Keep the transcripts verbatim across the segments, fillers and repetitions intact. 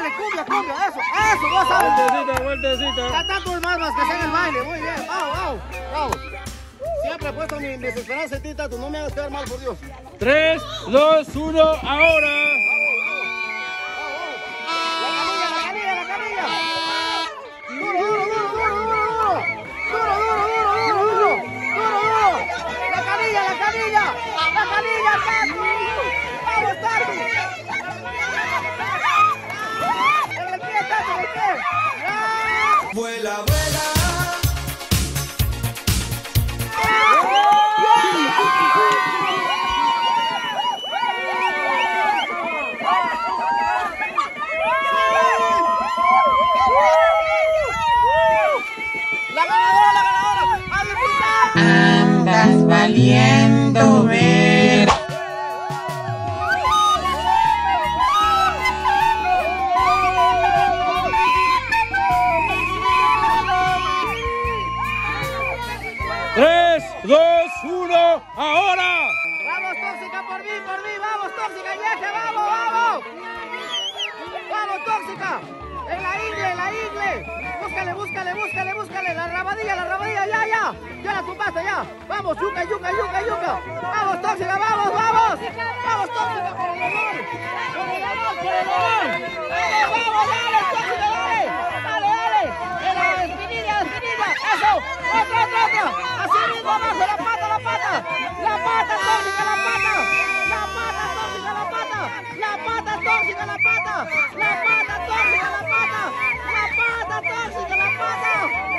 dale, cumbia, cumbia, eso, eso, vos sabes. Vueltecita, vueltecita. Canta tus mamas que sea en el baile, muy bien, vamos, vamos, vamos. Siempre he puesto mi, mis esperanzas en ti, Tato, no me hagas quedar mal, por Dios. tres, dos, uno, ahora. Vuela, vuela. La ganadora, la ganadora. ¡A disfrutar! Andas valiendo ver. tres, dos, uno, ahora. Vamos, Tóxica, por mí, por mí, vamos, Tóxica, Yeje, vamos, vamos. Vamos, Tóxica. En la ingle, en la ingle. Búscale, búscale, búscale, búscale. La rabadilla, la rabadilla, ya, ya. Ya la tumbaste, ya. Vamos, yuca, yuca, yuca, yuca. Vamos, Tóxica, vamos, vamos. Vamos, Tóxica, por el honor. Por el honor, por el honor. Vamos, vamos, dale, Tóxica, dale. Dale, dale. En la espinilla, la espinilla. Eso. Otra, otra, otra. Así mismo, abajo, la pata, la pata. La pata, Tóxica, la pata. La pata, Tóxica, la pata. La pata, Tóxica, la pata. La pata, Tóxica, la pata. La pata, Tóxica, la pata.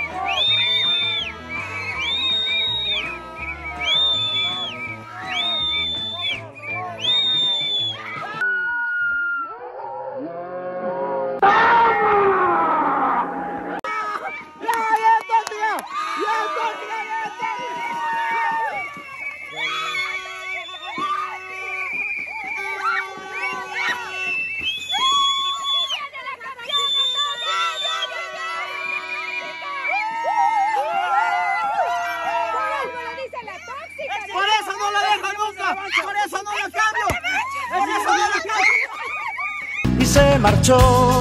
Por eso no la dejo nunca, por eso no la cambio, por eso no la cambio. Y se marchó.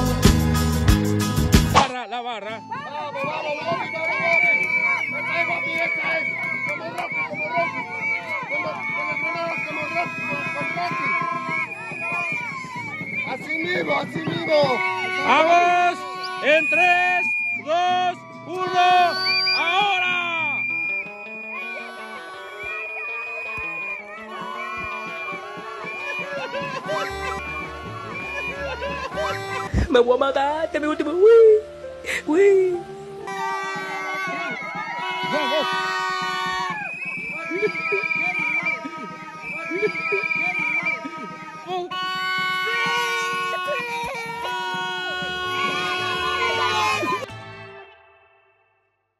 Barra, la barra. Vamos, vamos, vamos, me traigo a mí, esta es como Rocky, como Rocky, cuando entrenabas como Rocky, con Rocky. Así mismo, así mismo. Vamos. En tres, dos, uno, ahora. Me voy a matar, este es mi último. Uy, uy. Vamos.